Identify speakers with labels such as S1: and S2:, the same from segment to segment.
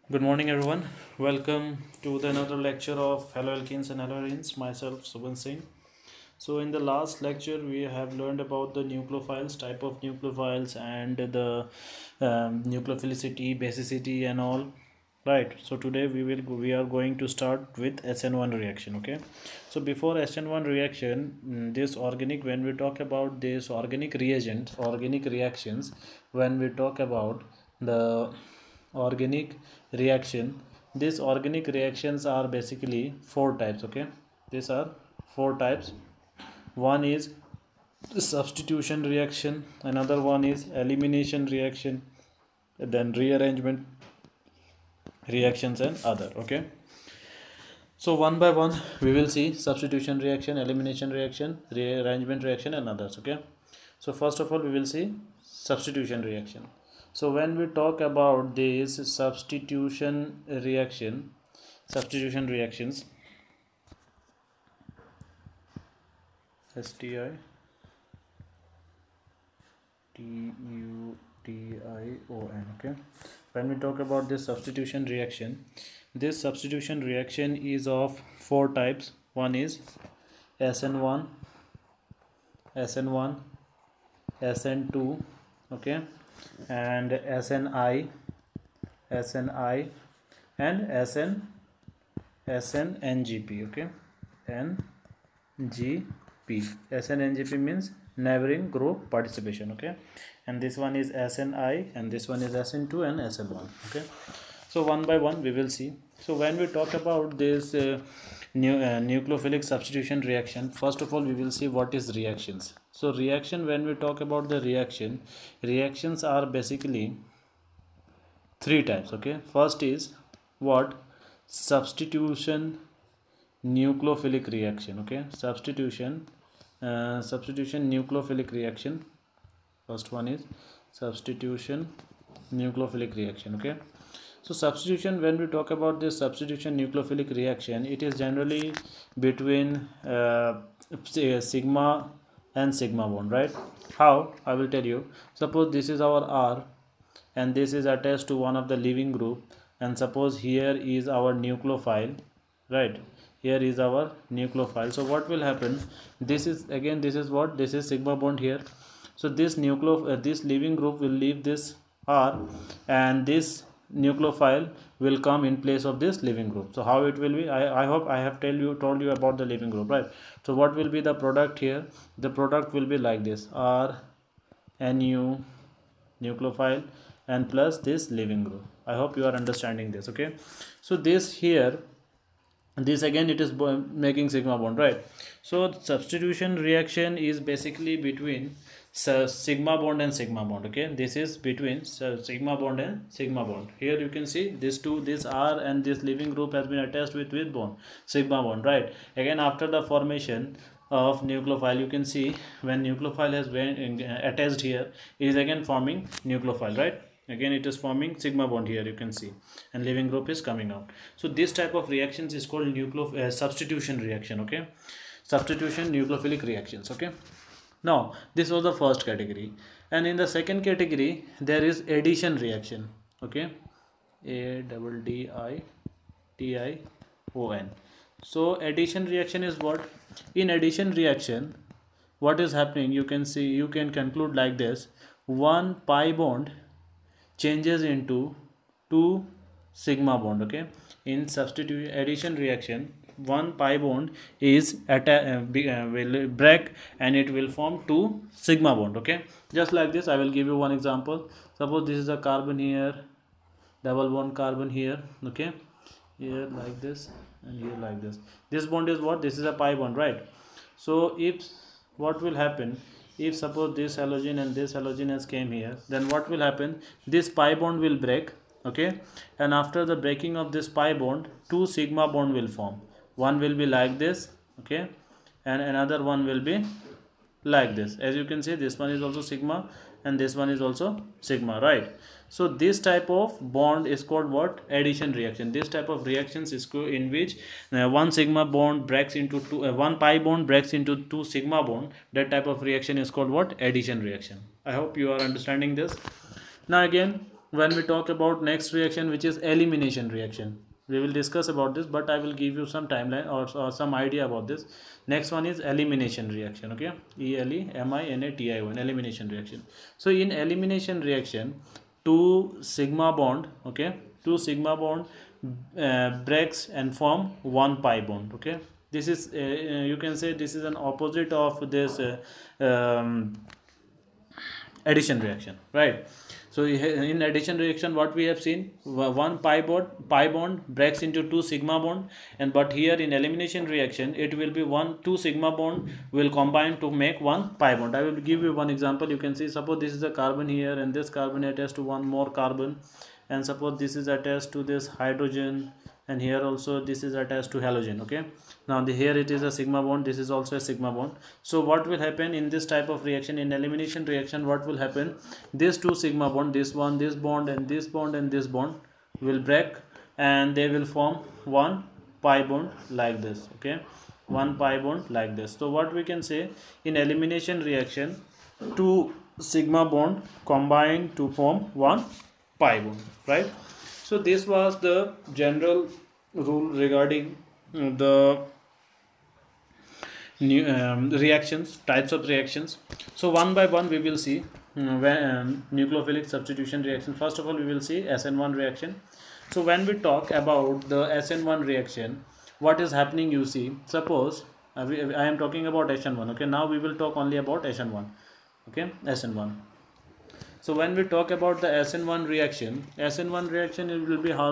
S1: Good morning, everyone. Welcome to the another lecture of Hello Alkenes and Hello Arenes. Myself, Subhan Singh. So, in the last lecture, we have learned about the nucleophiles, type of nucleophiles, and the nucleophilicity, basicity, and all. Right. So today we are going to start with SN1 reaction. Okay. So before SN1 reaction, this organic when we talk about this organic reagents, organic reactions, when we talk about the organic reaction, these organic reactions are basically four types. Okay, these are four types. One is substitution reaction, another one is elimination reaction, then rearrangement reactions, and other. Okay, so one by one we will see substitution reaction, elimination reaction, rearrangement reaction, and others. Okay, so first of all we will see substitution reaction. So when we talk about this substitution reactions, STITUTION. Okay, when we talk about this substitution reaction is of four types. One is SN1, SN1, SN2, okay, and SNI, SNI, and SNNGP. Okay, NGP. SNNGP means neighboring group participation. Okay, and this one is SNI, and this one is SN2 and SN1. Okay, so one by one we will see. So when we talk about this nucleophilic substitution reaction, first of all we will see what is reactions. So reaction, when we talk about the reactions are basically three types. Okay, first is what? Substitution nucleophilic reaction. Okay, substitution nucleophilic reaction. First one is substitution nucleophilic reaction. Okay, so substitution, when we talk about this substitution nucleophilic reaction, it is generally between sigma and sigma bond, right? How? I will tell you. Suppose this is our R and this is attached to one of the leaving group, and suppose here is our nucleophile, right? Here is our nucleophile. So what will happen? This is what? This is sigma bond here. So this this leaving group will leave this R, and this nucleophile will come in place of this leaving group. So how it will be? I hope I have told you about the leaving group, right? So what will be the product here? The product will be like this: R, Nu, nucleophile, and plus this leaving group. I hope you are understanding this. Okay, so this here, this again it is making sigma bond, right? So substitution reaction is basically between sigma bond and sigma bond. Okay, this is between sigma bond and sigma bond. Here you can see this R and this leaving group has been attached with bond, sigma bond, right? Again, after the formation of nucleophile, you can see when nucleophile has been attached here, it is again forming nucleophile, right? Again it is forming sigma bond here, you can see, and leaving group is coming out. So this type of reactions is called substitution reaction. Okay, substitution nucleophilic reactions. Okay, now this was the first category, and in the second category there is addition reaction. Okay, ADDITION. So addition reaction is what? In addition reaction, what is happening? You can see, you can conclude like this: one pi bond changes into 2 sigma bond. Okay, in substitution addition reaction, one pi bond is will break and it will form 2 sigma bond. Okay, just like this. I will give you one example. Suppose this is a carbon here, double bond carbon here. Okay, here like this and here like this. This bond is what? This is a pi bond, right? So if what will happen, if suppose this halogen and this halogen has came here, then what will happen? This pi bond will break. Okay, and after the breaking of this pi bond, 2 sigma bond will form. One will be like this, okay, and another one will be like this. As you can see, this one is also sigma and this one is also sigma, right? So this type of bond is called what? Addition reaction. This type of reactions is in which one sigma bond breaks into one pi bond breaks into 2 sigma bond. That type of reaction is called what? Addition reaction. I hope you are understanding this. Now again, when we talk about next reaction, which is elimination reaction, we will discuss about this, but I will give you some timeline or some idea about this. Next one is elimination reaction. Okay, elimination, elimination reaction. So in elimination reaction, two sigma bond, okay, two sigma bond breaks and form one pi bond. Okay, this is you can say this is an opposite of this addition reaction, right? So in addition reaction, what we have seen, one pi bond breaks into two sigma bond, and but here in elimination reaction, it will be two sigma bond will combine to make one pi bond. I will give you one example. You can see, suppose this is a carbon here, and this carbon attached to one more carbon, and suppose this is attached to this hydrogen, and here also this is attached to halogen. Okay, now here it is a sigma bond, this is also a sigma bond. So what will happen in this type of reaction, in elimination reaction, what will happen, these two sigma bond, this one, this bond, and this bond, and this bond will break, and they will form one pi bond like this. Okay, one pi bond like this. So what we can say, in elimination reaction, two sigma bond combine to form one pi bond, right? So this was the general rule regarding the new reactions, types of reactions. So one by one we will see nucleophilic substitution reaction. First of all, we will see SN1 reaction. So when we talk about the SN1 reaction, what is happening, you see, suppose I am talking about SN1. Okay, now we will talk only about SN1. Okay, SN1. So when we talk about the SN1 reaction, SN1 reaction, it will be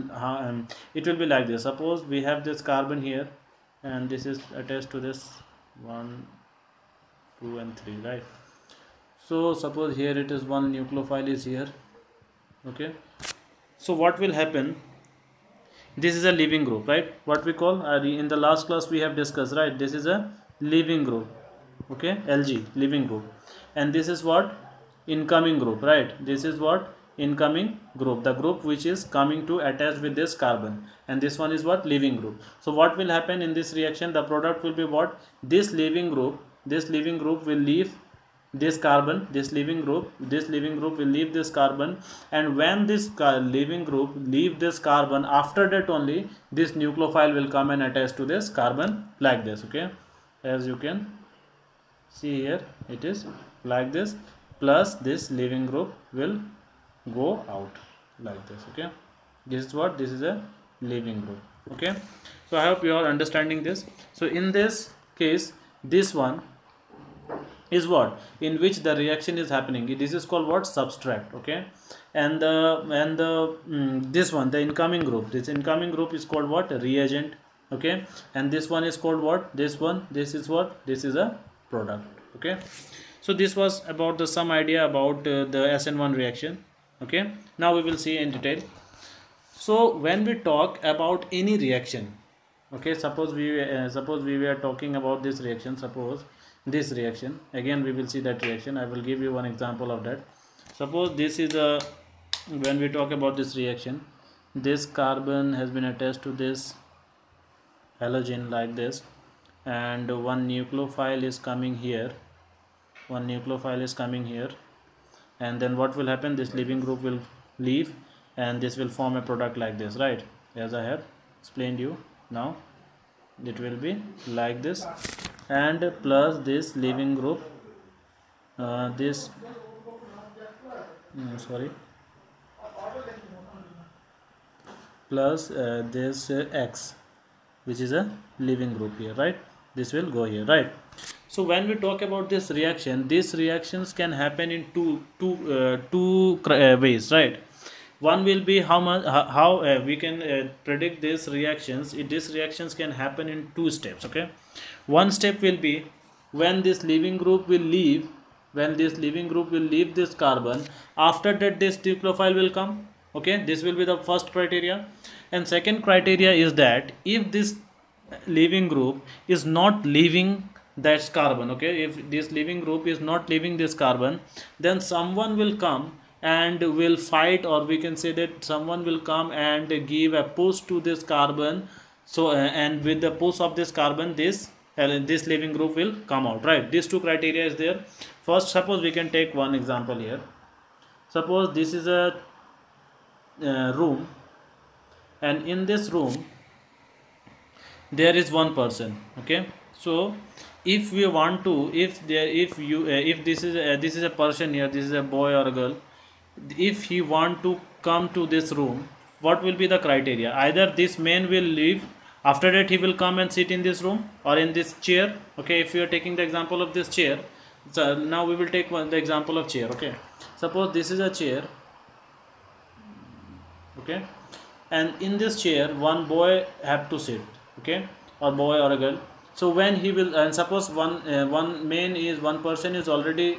S1: it will be like this. Suppose we have this carbon here, and this is attached to this 1, 2, and 3, right? So suppose here it is one nucleophile is here. Okay, so what will happen? This is a leaving group, right? What we call in the last class we have discussed, right? This is a leaving group. Okay, LG, leaving group, and this is what? Incoming group, right? This is what? Incoming group, the group which is coming to attach with this carbon, and this one is what? Leaving group. So what will happen in this reaction? The product will be what? This leaving group will leave this carbon, this leaving group will leave this carbon, and when this leaving group leave this carbon, after that only this nucleophile will come and attach to this carbon like this. Okay, as you can see here, it is like this, plus this leaving group will go out like this. Okay, this is what? This is a leaving group. Okay, so I hope you are understanding this. So in this case, this one is what? In which the reaction is happening. This is called what? Substrate. Okay, and this one, the incoming group, this incoming group is called what? Reagent. Okay, and this one is called what? This one, this is what? This is a product. Okay, so this was about the some idea about the SN1 reaction. Okay, now we will see in detail. So when we talk about any reaction, okay, suppose we were talking about this reaction. Suppose this reaction, again we will see that reaction. I will give you one example of that. Suppose this is a, when we talk about this reaction, this carbon has been attached to this halogen like this, and one nucleophile is coming here, and then what will happen? This leaving group will leave, and this will form a product like this, right? As I have explained you. Now it will be like this, and plus this leaving group, plus this X, which is a leaving group here, right? This will go here, right? So when we talk about this reaction, these reactions can happen in two ways, right? One will be how we can predict these reactions. These reactions can happen in two steps. Okay, one step will be when this leaving group will leave, this carbon. After that, this nucleophile will come. Okay, this will be the first criteria, and second criteria is that if this leaving group is not leaving that carbon, okay, if this leaving group is not leaving this carbon, then someone will come and will fight, or we can say that someone will come and give a push to this carbon. So and with the push of this carbon, this leaving group will come out, right? These two criteria is there. First, suppose we can take one example here. Suppose this is a room, and in this room there is one person. Okay, so if we want to, if this is a person here, this is a boy or a girl, if he want to come to this room, what will be the criteria? Either this man will leave, after that he will come and sit in this room or in this chair. Okay, if you are taking the example of this chair, so now we will take the example of chair. Okay, suppose this is a chair. Okay, and in this chair one boy have to sit. Okay, or boy or a girl. So when he will, and suppose one person is already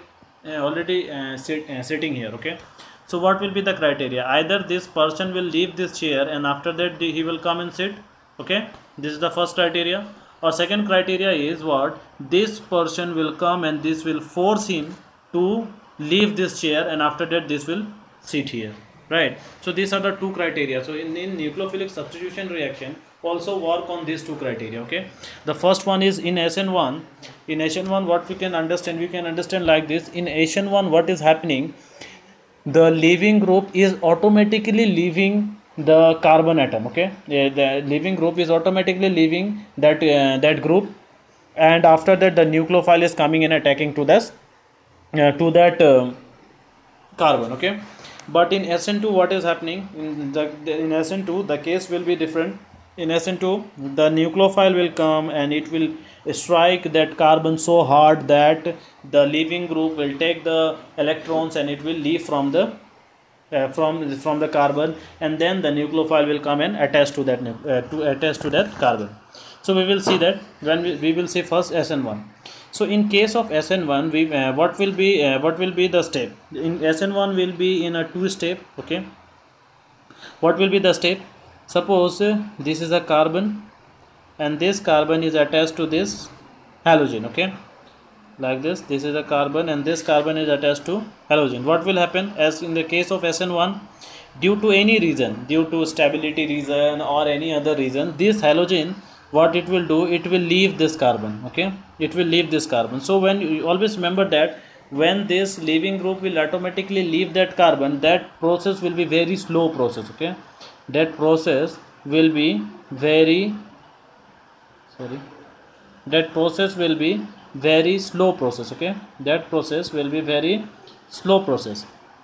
S1: sitting here. Okay, so what will be the criteria? Either this person will leave this chair and after that he will come and sit. Okay, this is the first criteria. Or second criteria is what? This person will come and this will force him to leave this chair and after that this will sit here, right? So these are the two criteria. So in nucleophilic substitution reaction also work on these two criteria. Okay, the first one is in SN1. In SN1 what we can understand like this. In SN1 what is happening? The leaving group is automatically leaving the carbon atom. Okay, the leaving group is automatically leaving that group, and after that the nucleophile is coming and attacking to this to that carbon. Okay, but in SN2 what is happening? In SN2 the case will be different. In SN2 the nucleophile will come and it will strike that carbon so hard that the leaving group will take the electrons and it will leave from the from the carbon, and then the nucleophile will come and attach to that carbon. So we will see that when we will see first SN1. So in case of SN1 we what will be the step? In SN1 will be in a two step. Okay, what will be the step? Suppose this is a carbon and this carbon is attached to this halogen. Okay, like this is a carbon and this carbon is attached to halogen. What will happen? As in the case of SN1, due to any reason, due to stability reason or any other reason, this halogen, what it will do, it will leave this carbon. Okay, it will leave this carbon. So when you always remember that when this leaving group will automatically leave that carbon, that process will be very slow process. Okay, that process will be very very slow process. Okay, that process will be very slow process.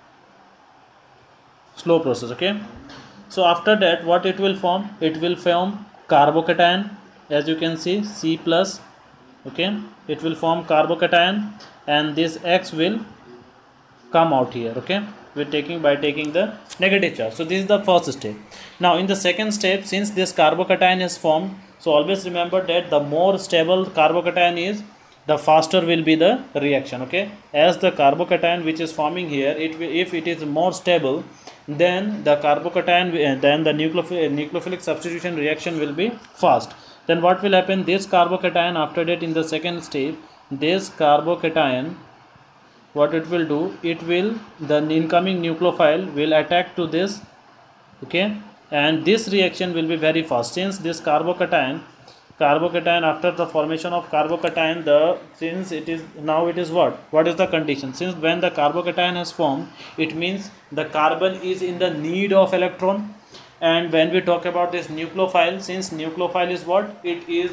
S1: Okay, so after that what it will form? It will form carbocation, as you can see, C plus. Okay, it will form carbocation and this X will come out here. Okay, by taking the negative charge. So this is the first step. Now in the second step, since this carbocation is formed, so always remember that the more stable carbocation is, the faster will be the reaction. Okay, as the carbocation which is forming here, if it is more stable, then the carbocation, then the nucleophilic substitution reaction will be fast. Then what will happen? This carbocation, after that in the second step, this carbocation, what it will do, the incoming nucleophile will attack to this. Okay, and this reaction will be very fast. Since this carbocation after the formation of carbocation, since it is what is the condition? Since when the carbocation has formed, it means the carbon is in the need of electron. And when we talk about this nucleophile, since nucleophile is what it is,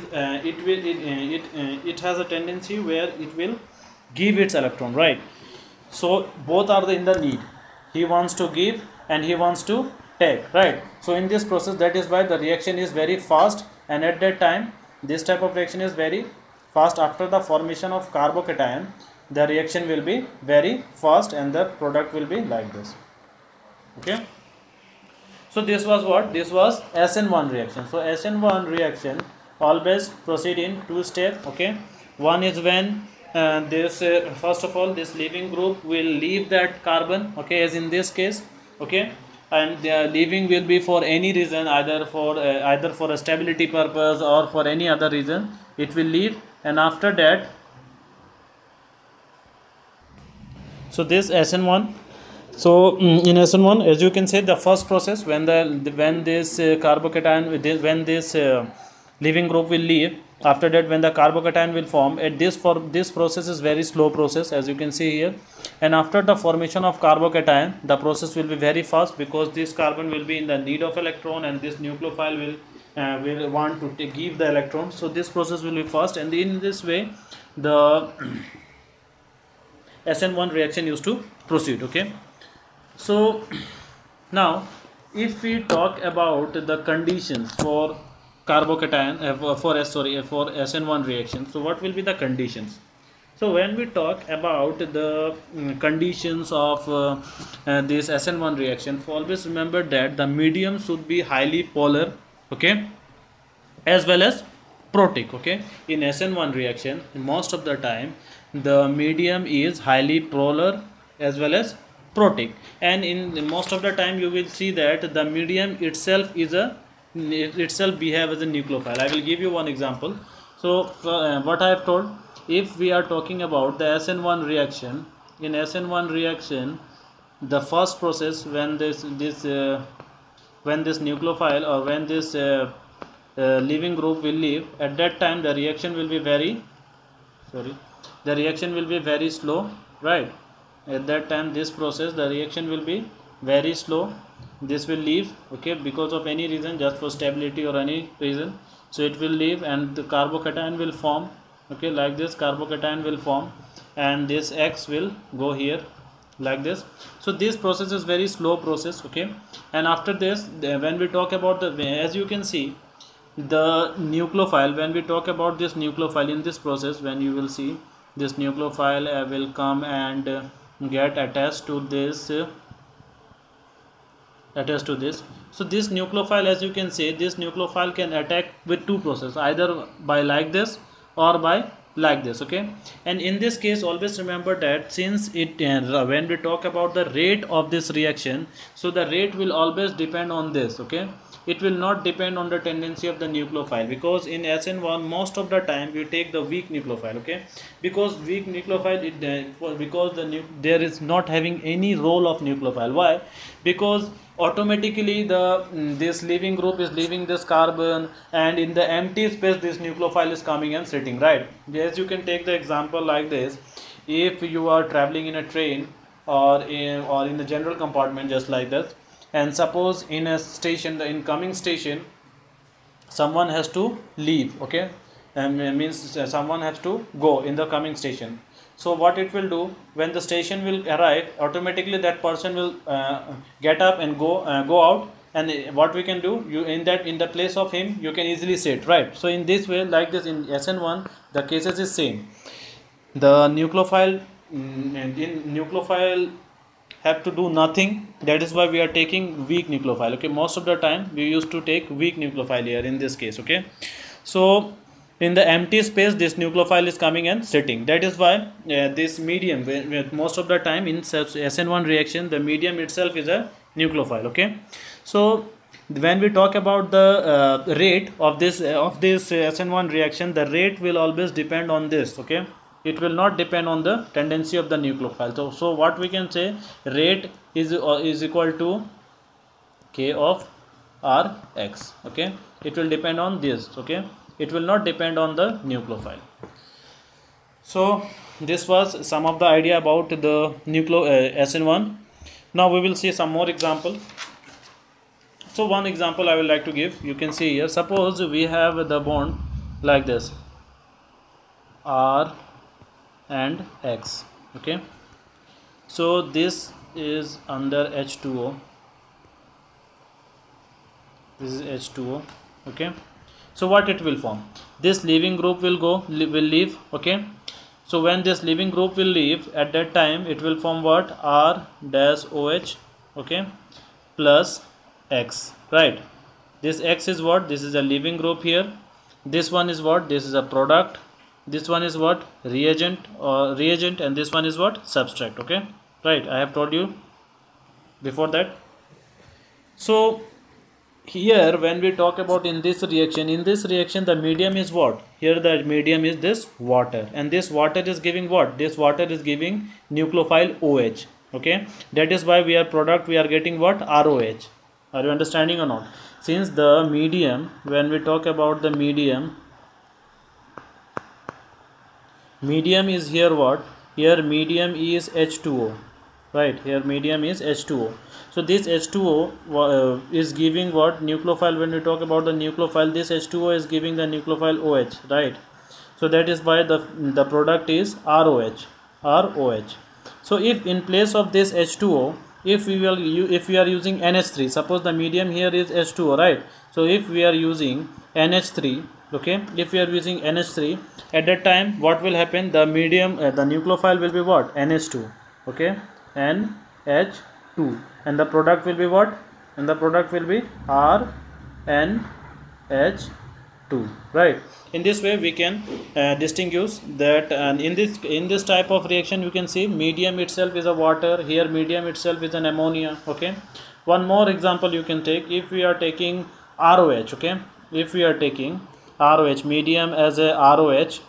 S1: it has a tendency where it will give its electron, right? So both are in the need. He wants to give and he wants to take, right? So in this process, that is why the reaction is very fast, and at that time this type of reaction is very fast. After the formation of carbocation, the reaction will be very fast and the product will be like this. Okay, so this was what? This was SN1 reaction. So SN1 reaction always proceed in two steps. Okay, one is when first of all this leaving group will leave that carbon. Okay, as in this case. Okay, and the leaving will be for any reason, either for a stability purpose or for any other reason, it will leave. And after that, so this SN1. So in SN1, as you can say, the first process, when this carbocation, when this leaving group will leave, After that, when the carbocation will form, at this process is very slow process, as you can see here. And after the formation of carbocation, the process will be very fast, because this carbon will be in the need of electron, and this nucleophile will want to give the electron. So this process will be fast, and in this way the SN1 reaction used to proceed. Okay, so now if we talk about the conditions for carbocation for SN1 reaction, so what will be the conditions? So when we talk about the conditions of this SN1 reaction, always remember that the medium should be highly polar, okay, as well as protic. Okay, in SN1 reaction, most of the time the medium is highly polar as well as protic, and in most of the time you will see that the medium itself behave as a nucleophile. I will give you one example. So what I have told, if we are talking about the SN1 reaction, in SN1 reaction, the first process, when this nucleophile, or when this leaving group will leave, at that time the reaction will be very slow, right? At that time, this process, the reaction will be very slow. This will leave, okay, because of any reason, just for stability or any reason. So it will leave, and the carbocation will form, okay, like this. Carbocation will form, and this X will go here like this. So this process is very slow process, okay. And after this, when we talk about as you can see, the nucleophile, when we talk about this nucleophile in this process, when you will see this nucleophile will come and get attached to this. So this nucleophile, as you can see, this nucleophile can attack with two processes, either by like this or by like this, okay. And in this case, always remember that since it when we talk about the rate of this reaction, so the rate will always depend on this, okay. It will not depend on the tendency of the nucleophile, because in SN1 most of the time we take the weak nucleophile, okay, because weak nucleophile there is not having any role of nucleophile. Why? Because automatically this leaving group is leaving this carbon, and in the empty space this nucleophile is coming and sitting, right? As you can take the example like this. If you are traveling in a train or in the general compartment, just like that, and suppose in a station, the incoming station, someone has to leave, okay, and means someone has to go in the coming station. So what it will do, when the station will arrive, automatically that person will get up and go out, and what we can do, in the place of him, you can easily sit, right? So in this way, like this, in SN1 the cases is same. The nucleophile have to do nothing. That is why we are taking weak nucleophile, okay. Most of the time we used to take weak nucleophile here in this case, okay. So in the empty space, this nucleophile is coming and sitting. That is why this medium, most of the time in SN1 reaction, the medium itself is a nucleophile, okay. So when we talk about the rate of this SN1 reaction, the rate will always depend on this, okay. It will not depend on the tendency of the nucleophile. So what we can say, rate is equal to K of Rx, okay. It will depend on this, okay. It will not depend on the nucleophile. So this was some of the idea about the SN1. Now we will see some more example. So one example I would like to give, you can see here. Suppose we have the bond like this, R and X, okay. So this is under H2O, this is H2O, okay. So what it will form, this leaving group will leave, okay. So when this leaving group will leave, at that time it will form what, R dash OH, okay, plus X, right? This X is what, this is a leaving group here. This one is what, this is a product. This one is what, reagent, and this one is what, substrate, okay, right? I have told you before that. So here when we talk about in this reaction, the medium is what, here the medium is this water, and this water is giving what, this water is giving nucleophile OH, okay. That is why we are getting what, ROH. Are you understanding or not? Since the medium, when we talk about the medium, Medium is here what? Here medium is H2O, right? Here medium is H2O. So this H2O is giving what? Nucleophile. When we talk about the nucleophile, this H2O is giving the nucleophile OH, right? So that is why the product is ROH. So if in place of this H2O, if we are using NH3, suppose the medium here is H2O, right? So if we are using NH3, okay, if we are using NH3, at that time what will happen? The medium, the nucleophile will be what? NH2, okay, NH2, and the product will be what? And the product will be RNH2, right? In this way we can distinguish that, and in this type of reaction you can see medium itself is a water, here medium itself is an ammonia, okay. One more example you can take. If we are taking ROH, okay, if we are taking ROH, medium as a ROH,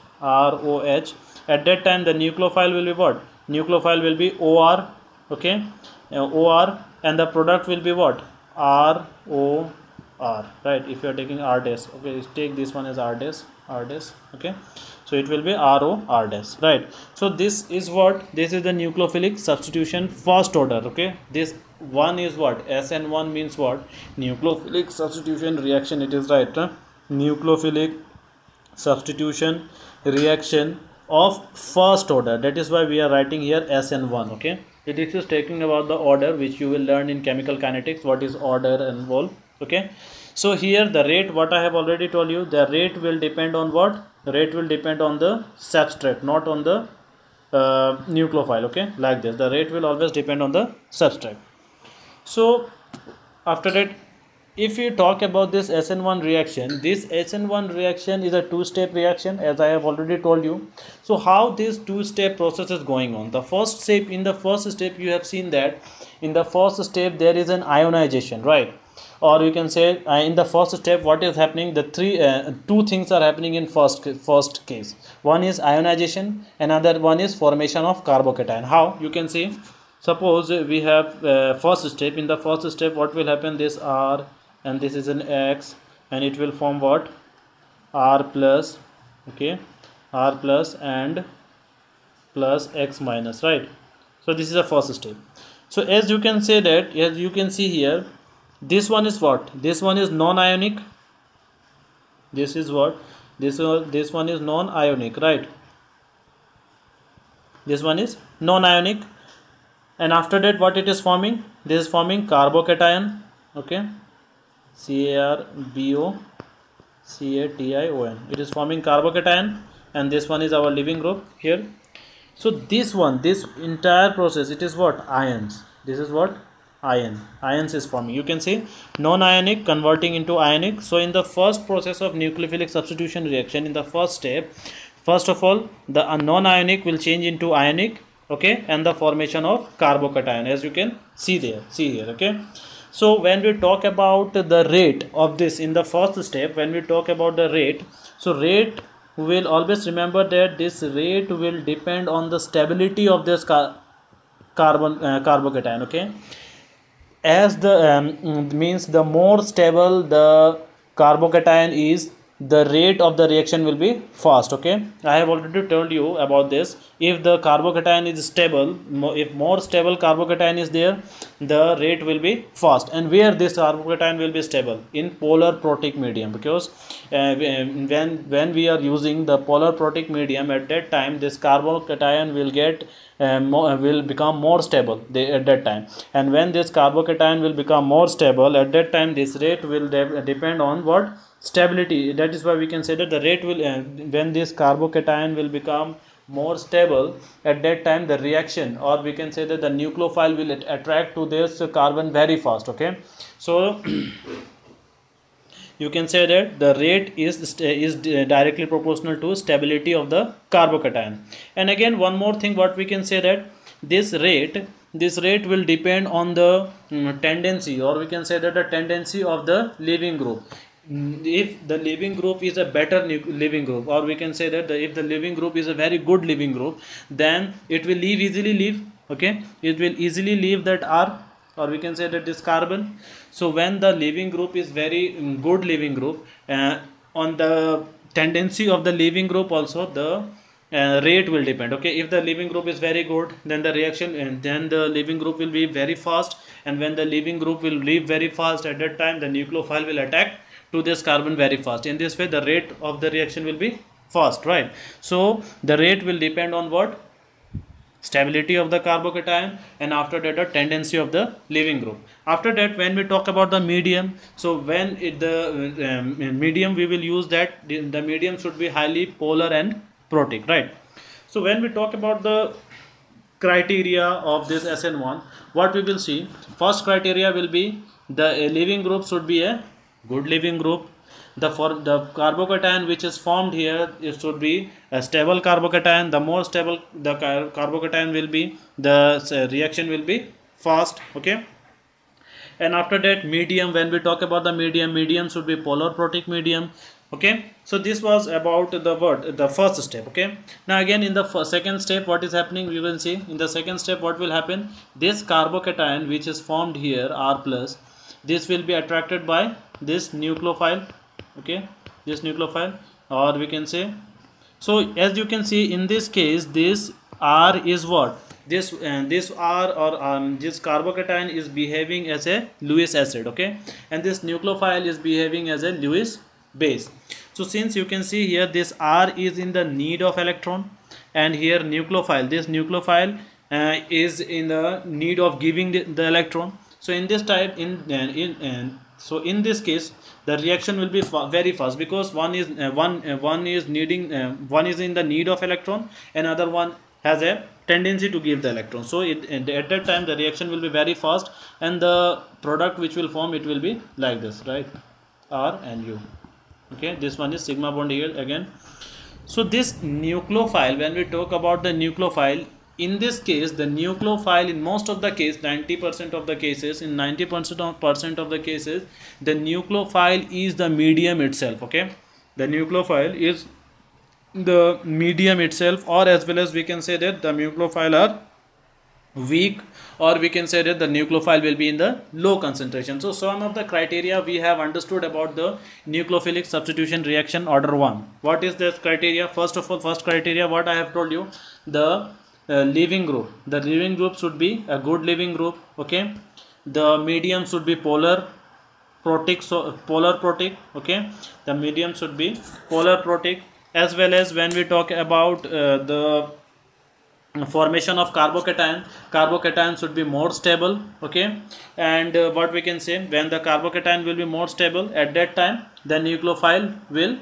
S1: at that time the nucleophile will be what? Nucleophile will be OR, okay, OR, and the product will be what? ROR, right? If you are taking R dash, okay, take this one as R dash, okay, so it will be ROR dash, right? So this is what? This is the nucleophilic substitution first order, okay. This one is what? SN1 means what? Nucleophilic substitution reaction, it is right, huh? Nucleophilic substitution reaction of first order, that is why we are writing here SN1, okay. This is talking about the order which you will learn in chemical kinetics, what is order involved, okay. So here the rate, what I have already told you, the rate will depend on what? The rate will depend on the substrate, not on the nucleophile, okay, like this. The rate will always depend on the substrate. So after that, if you talk about this SN1 reaction, this SN1 reaction is a two-step reaction, as I have already told you. So how this two-step process is going on? The first step, in the first step you have seen that in the first step there is an ionization, right? Or you can say in the first step what is happening? The two things are happening in first case. One is ionization, another one is formation of carbocation. How? You can see, suppose we have first step. In the first step what will happen? This R and this is an X, and it will form what? R plus, okay, R plus and plus X minus, right? So this is the first step. So as you can say that, as you can see here, this one is what? This one is non-ionic. This is what? This one is non-ionic, right? This one is non-ionic, and after that what it is forming? This is forming carbocation, okay, CARBOCATION. It is forming carbocation, and this one is our leaving group here. So this entire process, it is what? Ions. This is what? Ions is forming. You can see non-ionic converting into ionic. So in the first process of nucleophilic substitution reaction, in the first step, first of all the non-ionic will change into ionic, okay, and the formation of carbocation, as you can see there, okay. So when we talk about the rate of this in the first step, when we talk about the rate, so rate, we will always remember that this rate will depend on the stability of this carbocation, okay. As the means the more stable the carbocation is, the rate of the reaction will be fast, okay. I have already told you about this. If the carbocation is stable, if more stable carbocation is there, the rate will be fast. And where this carbocation will be stable? In polar protic medium, because when we are using the polar protic medium, at that time this carbocation will get will become more stable at that time. And when this carbocation will become more stable, at that time this rate will depend on what? Stability. That is why we can say that the rate will when this carbocation will become more stable, at that time the reaction, or we can say that the nucleophile will attract to this carbon very fast, okay. So you can say that the rate is directly proportional to stability of the carbocation. And again one more thing, what we can say that this rate will depend on the tendency, or we can say that the tendency of the leaving group. If the leaving group is a better leaving group, or we can say that if the leaving group is a very good leaving group, then it will easily leave, okay, it will easily leave that R, or we can say that this carbon. So when the leaving group is very good leaving group, on the tendency of the leaving group also, the rate will depend. Okay, if the leaving group is very good, then the reaction, and then the leaving group will be very fast, and when the leaving group will leave very fast, at that time the nucleophile will attack to this carbon very fast. In this way the rate of the reaction will be fast, right? So the rate will depend on what? Stability of the carbocation, and after that the tendency of the leaving group. After that, when we talk about the medium, so when medium, we will use that the medium should be highly polar and protic, right? So when we talk about the criteria of this SN1, what we will see, first criteria will be the leaving group should be a good leaving group. The carbocation which is formed here, it should be a stable carbocation. The more stable the carbocation will be, the reaction will be fast. Okay, and after that medium, when we talk about the medium should be polar protic medium. Okay, so this was about the first step. Okay, now again in the second step, what is happening, we will see in the second step what will happen. This carbocation which is formed here, R plus, this will be attracted by this nucleophile. Okay, this nucleophile, or we can say, so as you can see in this case, this R is what, this R, or this carbocation is behaving as a Lewis acid. Okay, and this nucleophile is behaving as a Lewis base. So since you can see here, this R is in the need of electron, and here nucleophile, this nucleophile is in the need of giving the electron. So in this type, so in this case the reaction will be very fast, because one is needing, one is in the need of electron, another one has a tendency to give the electron. So at that time the reaction will be very fast, and the product which will form, it will be like this, right? R and U. Okay, this one is sigma bond here again. So this nucleophile, when we talk about the nucleophile, in this case the nucleophile, in most of the case, 90% of the cases, in 90% of the cases, the nucleophile is the medium itself. Okay, the nucleophile is the medium itself, or as well as we can say that the nucleophile are weak, or we can say that the nucleophile will be in the low concentration. So some of the criteria we have understood about the nucleophilic substitution reaction order 1. What is this criteria? First of all, first criteria, what I have told you, the leaving group, the leaving group should be a good leaving group. Okay, the medium should be polar protic, so polar protic. Okay, the medium should be polar protic, as well as when we talk about the formation of carbocation should be more stable. Okay, and what we can say, when the carbocation will be more stable, at that time the nucleophile will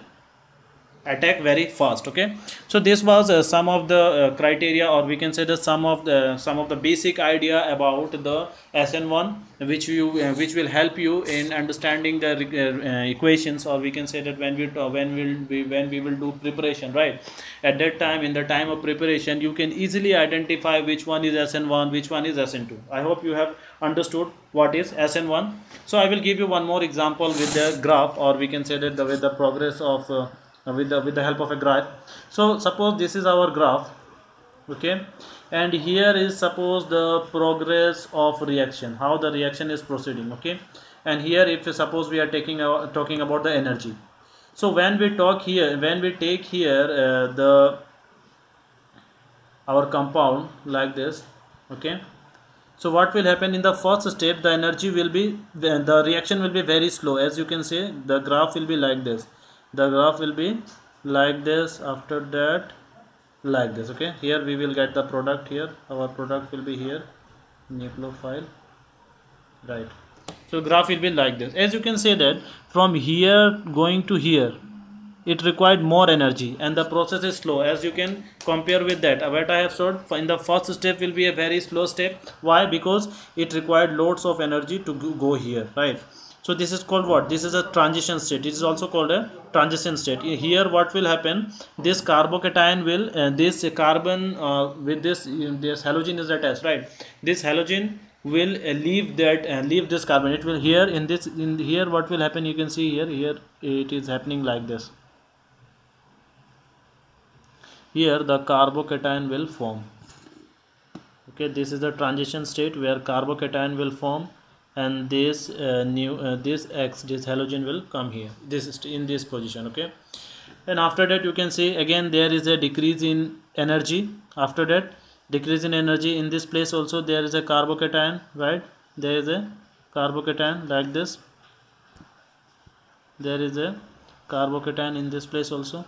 S1: attack very fast. Okay, so this was some of the criteria, or we can say the some of the basic idea about the SN1, which will help you in understanding the equations, or we can say that when we will do preparation, right? At that time, in the time of preparation, you can easily identify which one is SN1, which one is SN2. I hope you have understood what is SN1. So I will give you one more example with the graph, or we can say that with the progress of with the help of a graph. So suppose this is our graph. Okay, and here is suppose the progress of reaction, how the reaction is proceeding. Okay, and here if suppose we are talking about the energy. So when we take here our compound like this. Okay, so what will happen in the first step, the energy will be, the reaction will be very slow. As you can see, the graph will be like this. The graph will be like this, after that like this. Okay, here we will get the product. Here our product will be here, nucleophile, right? So graph will be like this. As you can see that from here going to here, it required more energy, and the process is slow. As you can compare with that, what I have showed, in the first step will be a very slow step. Why? Because it required loads of energy to go here, right? So this is called what? This is a transition state. It is also called a transition state. Here what will happen, this carbocation will this carbon with this halogen is attached, right? This halogen will leave this carbon. It will here here what will happen, you can see here it is happening like this. Here the carbocation will form. Okay, this is the transition state where carbocation will form, and this this halogen will come here, this is in this position. Okay, And after that you can see again there is a decrease in energy. After that decrease in energy, in this place also there is a carbocation, right? There is a carbocation like this. There is a carbocation in this place also.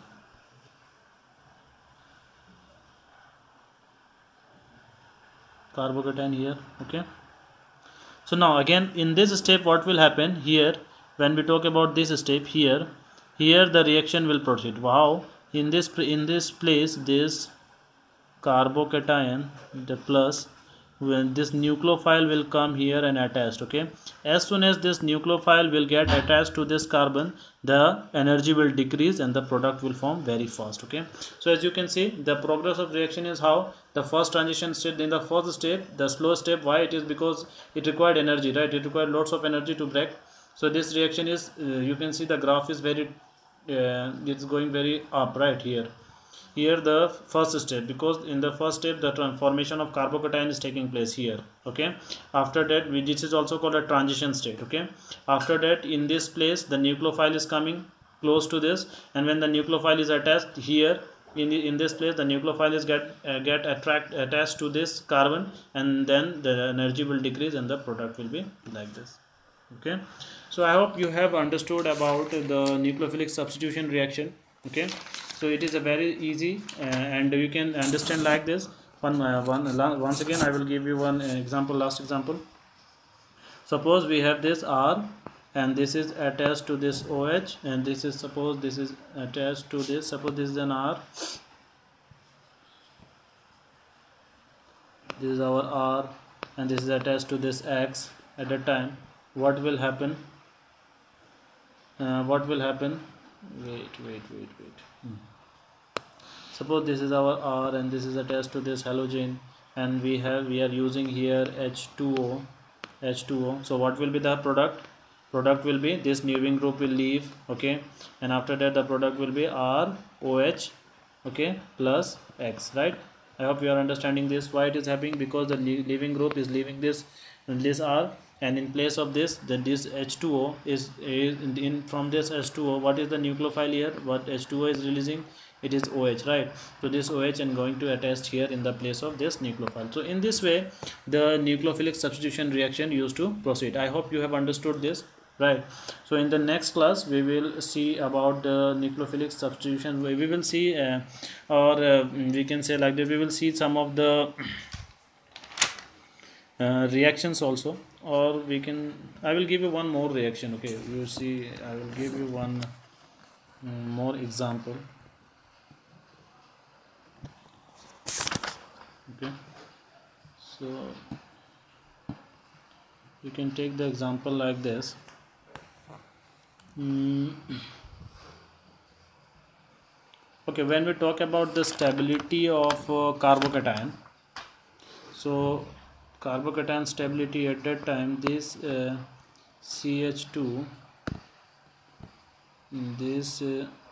S1: Carbocation here, okay. So now again in this step what will happen here, when we talk about this step here the reaction will proceed. Wow, in this place this carbocation, the plus, when this nucleophile will come here and attached, okay. As soon as this nucleophile will get attached to this carbon, the energy will decrease and the product will form very fast, okay. So as you can see, the progress of reaction is how the first transition state, in the first step, the slow step. Why? It is because it required energy, right? It required lots of energy to break. So this reaction is you can see the graph is very it's going very up, right? Here the first step, because in the first step the transformation of carbocation is taking place here, okay. After that this is also called a transition state, okay. After that in this place the nucleophile is coming close to this, and when the nucleophile is attached here in this place, the nucleophile is get attached to this carbon, and then the energy will decrease and the product will be like this, okay. So I hope you have understood about the nucleophilic substitution reaction, okay. So it is a very easy and you can understand like this. Once again I will give you one example, last example. Suppose we have this R and this is attached to this OH, and this is, suppose this is attached to this, suppose this is an R, this is our R, and this is attached to this X. At that time what will happen? Wait. Suppose this is our R and this is attached to this halogen, and we are using here H2O. So what will be the product? Product will be this Newing group will leave, okay, and after that the product will be ROH, okay, plus X, right? I hope you are understanding this. Why it is happening? Because the leaving group is leaving this R, and in place of this, this H2O is in from this H2O. What is the nucleophile here? What H2O is releasing? It is OH, right? So this OH and going to attach here in the place of this nucleophile. So in this way the nucleophilic substitution reaction used to proceed. I hope you have understood this, right? So in the next class we will see about the nucleophilic substitution. We will see we can say like that, we will see some of the reactions also, or we can, I will give you one more reaction, okay. You see, I will give you one more example, okay. So you can take the example like this. Okay, when we talk about the stability of carbocation, so carbocation stability at that time, this CH2, this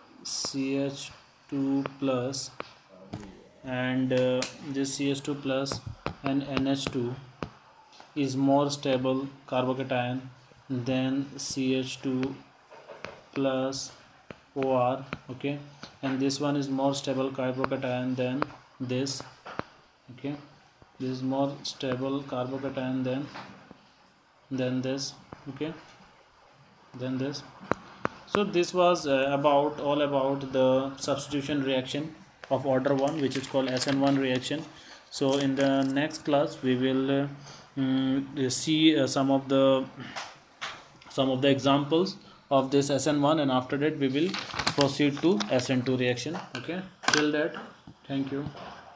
S1: CH2 plus and this CH2 plus and NH2 is more stable carbocation than CH2 plus OR, okay, and this one is more stable carbocation than this, okay. This is more stable carbocation than this, okay, than this. So this was all about the substitution reaction of order 1, which is called SN1 reaction. So in the next class we will see some of the examples of this SN1, and after that we will proceed to SN2 reaction, okay. Till that, thank you.